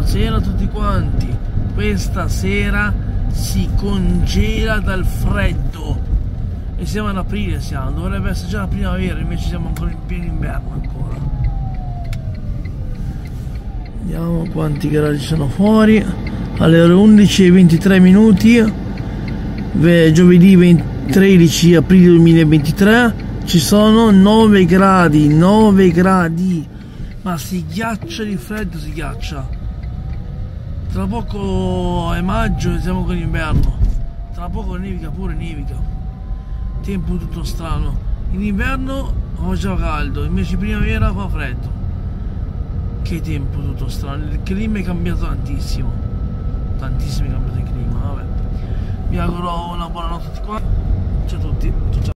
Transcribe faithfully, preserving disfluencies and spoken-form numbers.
Buonasera a tutti quanti. Questa sera si congela dal freddo e siamo ad aprile, siamo, dovrebbe essere già la primavera, invece siamo ancora in pieno inverno ancora. Vediamo quanti gradi sono fuori. Alle ore undici e ventitré minuti, giovedì tredici aprile duemilaventitré, ci sono nove gradi, nove gradi, ma si ghiaccia di freddo, si ghiaccia. Tra poco è maggio e siamo con l'inverno, tra poco nevica pure, nevica. Tempo tutto strano, in inverno faceva caldo, invece in primavera fa freddo. Che tempo tutto strano, il clima è cambiato tantissimo, tantissimo è cambiato il clima, vabbè. Vi auguro una buona notte a tutti qua, ciao a tutti, ciao ciao.